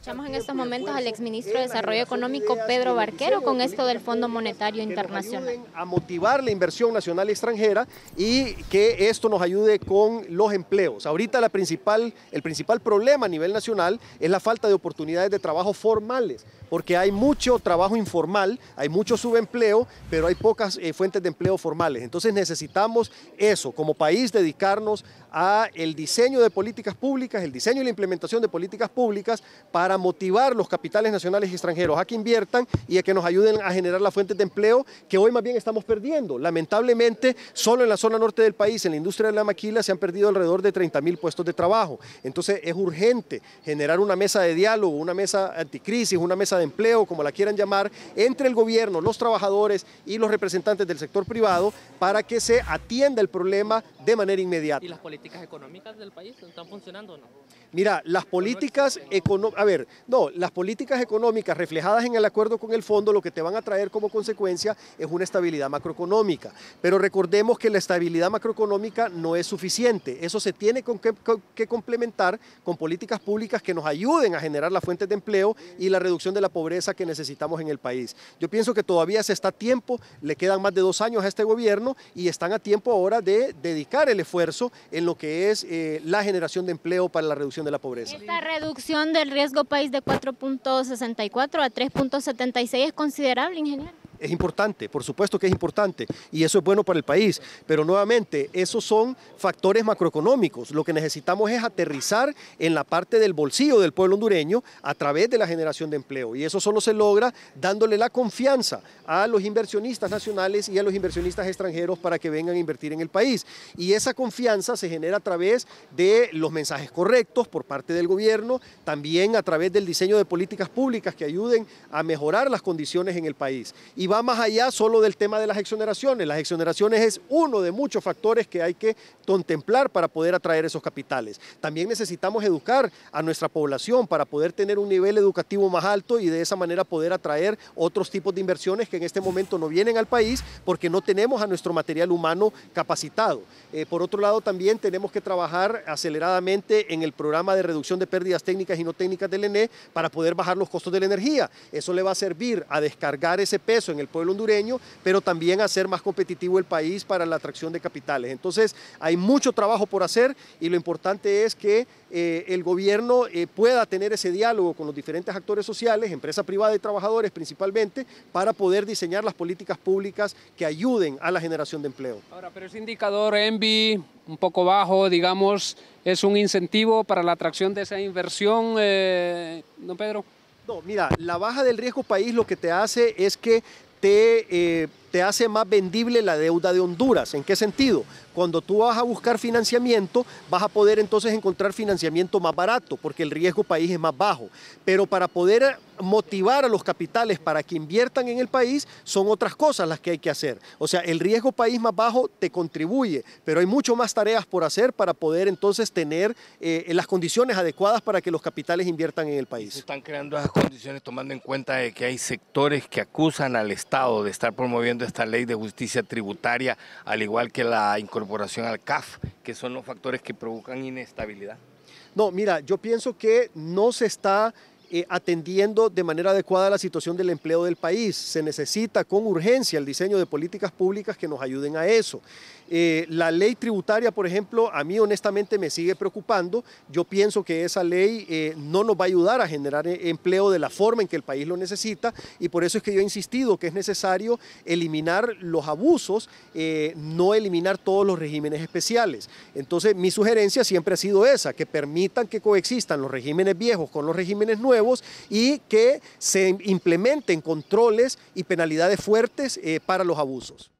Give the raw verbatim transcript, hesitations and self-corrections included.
Escuchamos en estos momentos al exministro de Desarrollo Económico, Pedro Barquero, con esto del Fondo Monetario Internacional. A motivar la inversión nacional y extranjera y que esto nos ayude con los empleos. Ahorita la principal, el principal problema a nivel nacional es la falta de oportunidades de trabajo formales, porque hay mucho trabajo informal, hay mucho subempleo, pero hay pocas eh, fuentes de empleo formales. Entonces necesitamos eso, como país, dedicarnos a el diseño de políticas públicas, el diseño y la implementación de políticas públicas para motivar los capitales nacionales y extranjeros a que inviertan y a que nos ayuden a generar las fuentes de empleo que hoy más bien estamos perdiendo. Lamentablemente, solo en la zona norte del país, en la industria de la maquila, se han perdido alrededor de treinta mil puestos de trabajo. Entonces es urgente generar una mesa de diálogo, una mesa anticrisis, una mesa de empleo, como la quieran llamar, entre el gobierno, los trabajadores y los representantes del sector privado para que se atienda el problema de manera inmediata. ¿Y las políticas económicas del país están funcionando o no? Mira, las políticas económicas, a ver, no, las políticas económicas reflejadas en el acuerdo con el fondo lo que te van a traer como consecuencia es una estabilidad macroeconómica. Pero recordemos que la estabilidad macroeconómica no es suficiente. Eso se tiene que, que complementar con políticas públicas que nos ayuden a generar las fuentes de empleo y la reducción de la pobreza que necesitamos en el país. Yo pienso que todavía se está a tiempo, le quedan más de dos años a este gobierno y están a tiempo ahora de dedicar el esfuerzo en lo que es eh, la generación de empleo para la reducción de la pobreza. Esta reducción del riesgo país de cuatro punto sesenta y cuatro a tres punto setenta y seis es considerable, ingeniero. Es importante, por supuesto que es importante y eso es bueno para el país, pero nuevamente esos son factores macroeconómicos. Lo que necesitamos es aterrizar en la parte del bolsillo del pueblo hondureño a través de la generación de empleo y eso solo se logra dándole la confianza a los inversionistas nacionales y a los inversionistas extranjeros para que vengan a invertir en el país. Y esa confianza se genera a través de los mensajes correctos por parte del gobierno, también a través del diseño de políticas públicas que ayuden a mejorar las condiciones en el país. Y va más allá solo del tema de las exoneraciones. Las exoneraciones es uno de muchos factores que hay que contemplar para poder atraer esos capitales. También necesitamos educar a nuestra población para poder tener un nivel educativo más alto y de esa manera poder atraer otros tipos de inversiones que en este momento no vienen al país porque no tenemos a nuestro material humano capacitado. Eh, por otro lado, también tenemos que trabajar aceleradamente en el programa de reducción de pérdidas técnicas y no técnicas del E N E para poder bajar los costos de la energía. Eso le va a servir a descargar ese peso en el pueblo hondureño, pero también hacer más competitivo el país para la atracción de capitales. Entonces, hay mucho trabajo por hacer y lo importante es que eh, el gobierno eh, pueda tener ese diálogo con los diferentes actores sociales, empresa privada y trabajadores principalmente, para poder diseñar las políticas públicas que ayuden a la generación de empleo. Ahora, pero ese indicador ENVI un poco bajo, digamos, ¿es un incentivo para la atracción de esa inversión, eh, don Pedro? No, mira, la baja del riesgo país lo que te hace es que te, eh, te hace más vendible la deuda de Honduras. ¿En qué sentido? Cuando tú vas a buscar financiamiento, vas a poder entonces encontrar financiamiento más barato, porque el riesgo país es más bajo. Pero para poder motivar a los capitales para que inviertan en el país, son otras cosas las que hay que hacer. O sea, el riesgo país más bajo te contribuye, pero hay mucho más tareas por hacer para poder entonces tener eh, las condiciones adecuadas para que los capitales inviertan en el país. Se están creando esas condiciones tomando en cuenta de que hay sectores que acusan al Estado de estar promoviendo esta ley de justicia tributaria, al igual que la incorporación al C A F, que son los factores que provocan inestabilidad. No, mira, yo pienso que no se está Eh, atendiendo de manera adecuada la situación del empleo del país. Se necesita con urgencia el diseño de políticas públicas que nos ayuden a eso. Eh, la ley tributaria, por ejemplo, a mí honestamente me sigue preocupando. Yo pienso que esa ley eh, no nos va a ayudar a generar empleo de la forma en que el país lo necesita y por eso es que yo he insistido que es necesario eliminar los abusos, eh, no eliminar todos los regímenes especiales. Entonces mi sugerencia siempre ha sido esa, que permitan que coexistan los regímenes viejos con los regímenes nuevos y que se implementen controles y penalidades fuertes eh, para los abusos.